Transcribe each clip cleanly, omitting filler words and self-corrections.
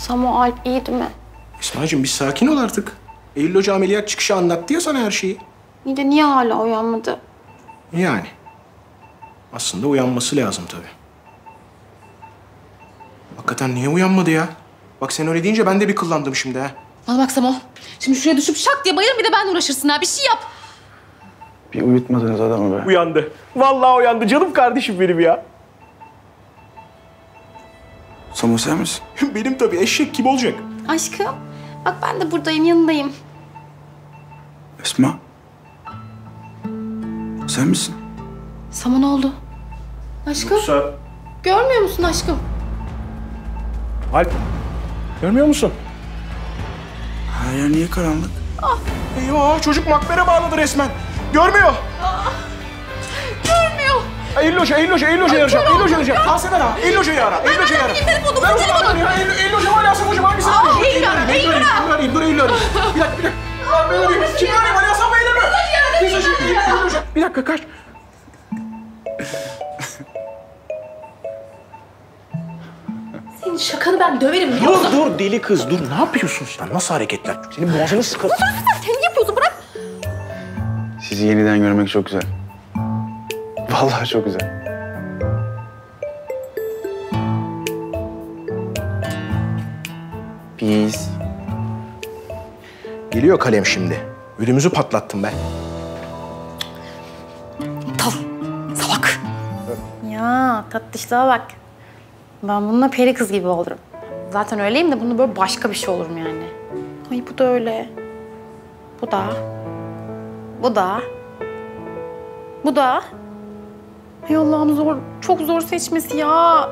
Samo, Alp iyiydi mi? Esma'cığım bir sakin ol artık. Eylül Hoca ameliyat çıkışı anlattı ya sana her şeyi. İyi de niye hala uyanmadı? Yani. Aslında uyanması lazım tabii. Hakikaten niye uyanmadı ya? Bak sen öyle deyince ben de bir kıllandım şimdi ha. Bana bak Samo. Şimdi şuraya düşüp şak diye bayılır, bir de benle uğraşırsın ha. Bir şey yap. Bir uyutmadınız adamı be. Uyandı. Vallahi uyandı. Canım kardeşim benim ya. Samo sen misin? Benim tabii. Eşek kim olacak? Aşkım, bak ben de buradayım, yanındayım. Esma. Sen misin? Samo ne oldu? Aşkım, görmüyor musun aşkım? Alp. Görmüyor musun? Her yer niye karanlık? Eyvah çocuk makbere bağladı resmen. Görmüyor. Görmüyor. Eylül Hoca'yı arayacağım. Eylül Hoca'yı arayacağım. Al sen ara. Eylül Hoca'yı ara. Eylül Hoca'yı ara. Ben telefonu. Eylül Hoca var ya, Hasan Hocam hangisini arayayım? Eylül ara. Dur arayayım. Bir dakika. Ben arayayım. Kimi arayayım? Ali Hasan Bey'le mi? Eylül Hoca. Bir dakika kaç. Senin şakanı ben döverim. Dur deli kız dur. Ne yapıyorsun sen? Nasıl hareketler? Senin boğazını sıkar. Sen yapıyorsun, bırak. Sizi yeniden görmek çok güzel. Vallahi çok güzel. Peace. Geliyor kalem şimdi. Ödümüzü patlattım ben. Aptal. Salak. Ya tatlışlığa bak. Ben bununla peri kız gibi olurum. Zaten öyleyim de bunu böyle başka bir şey olurum yani. Ay bu da öyle. Bu da. Bu da. Bu da. Ay Allah'ım zor. Çok zor seçmesi ya.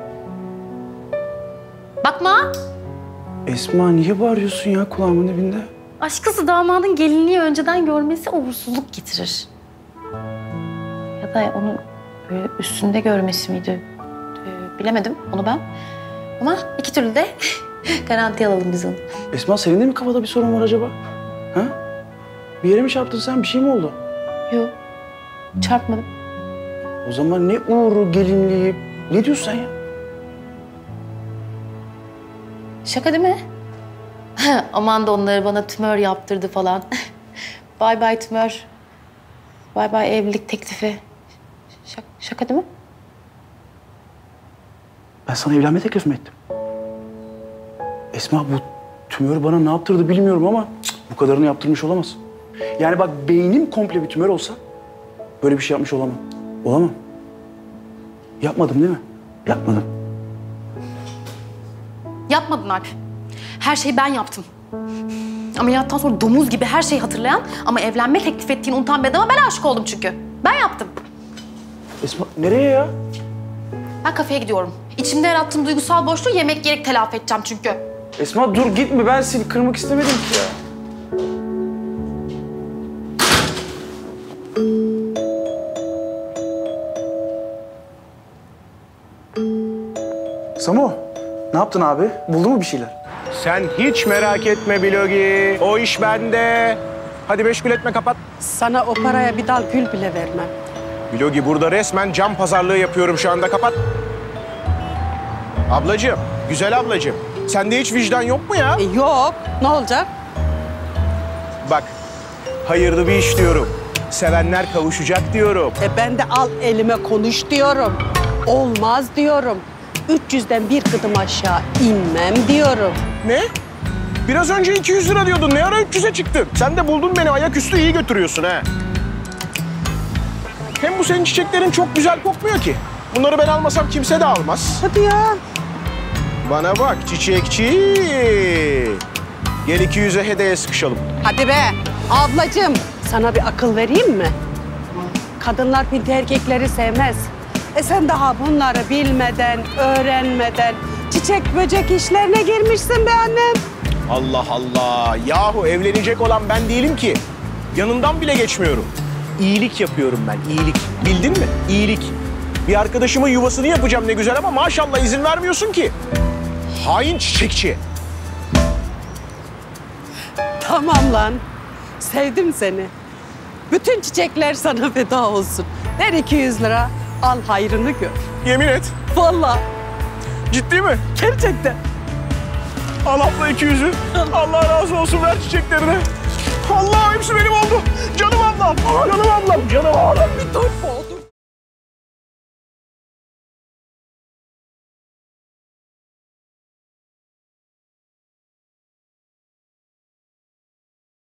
Bakma. Esma niye bağırıyorsun ya kulağımın dibinde? Aşkısı damadın gelinliği önceden görmesi uğursuzluk getirir. Ya da onu böyle üstünde görmesi miydi? Bilemedim onu ben. Ama iki türlü de garanti alalım biz onu. Esma senin de mi kafada bir sorun var acaba? Ha? Bir yere mi çarptın sen? Bir şey mi oldu? Yok. Çarpmadım. O zaman ne uğru, gelinliği? Ne diyorsun sen ya? Şaka değil mi? Aman da onları bana tümör yaptırdı falan. Bye bye tümör. Bye bye evlilik teklifi. Şaka değil mi? Ben sana evlenme teklif mi ettim? Esma bu tümör bana ne yaptırdı bilmiyorum ama bu kadarını yaptırmış olamaz. Yani bak beynim komple bir tümör olsa böyle bir şey yapmış olamam. Olamam. Yapmadım değil mi? Yapmadım. Yapmadın Alp. Her şeyi ben yaptım. Ameliyattan sonra domuz gibi her şeyi hatırlayan ama evlenme teklif ettiğini unutan bir adama ben aşık oldum çünkü. Ben yaptım. Esma nereye ya? Ben kafeye gidiyorum. İçimde yarattığım duygusal boşluğu yemek yiyerek telafi edeceğim çünkü. Esma dur gitme ben seni kırmak istemedim ki ya. Samo, ne yaptın abi? Buldun mu bir şeyler? Sen hiç merak etme Bilogi. O iş bende. Hadi meşgul etme kapat. Sana o paraya bir dal gül bile vermem. Bilogi burada resmen cam pazarlığı yapıyorum şu anda kapat. Ablacığım, güzel ablacığım. Sende hiç vicdan yok mu ya? Yok. Ne olacak? Bak, hayırlı bir iş diyorum. Sevenler kavuşacak diyorum. Ben de al elime konuş diyorum. Olmaz diyorum. 300'den bir kıdım aşağı inmem diyorum. Ne? Biraz önce 200 lira diyordun. Ne ara 300'e çıktın? Sen de buldun beni. Ayaküstü iyi götürüyorsun ha. Hem bu senin çiçeklerin çok güzel kokmuyor ki. Bunları ben almasam kimse de almaz. Hadi ya. Bana bak çiçekçi. Gel 200'e hediye sıkışalım. Hadi be. Ablacığım sana bir akıl vereyim mi? Kadınlar pinti erkekleri sevmez. Sen daha bunları bilmeden, öğrenmeden çiçek böcek işlerine girmişsin be annem. Allah Allah. Yahu evlenecek olan ben değilim ki. Yanından bile geçmiyorum. İyilik yapıyorum ben, iyilik. Bildin mi? İyilik. Bir arkadaşımın yuvasını yapacağım ne güzel ama maşallah izin vermiyorsun ki. Hain çiçekçi. Tamam lan. Sevdim seni. Bütün çiçekler sana feda olsun. Ver 200 lira, al hayrını gör. Yemin et. Vallahi Ciddi mi? gerçekten. Al abla 200'ü. Allah razı olsun, ver çiçeklerini. Allah, hepsi benim oldu. Canım ablam, canım ablam, canım ablam. Bir dur.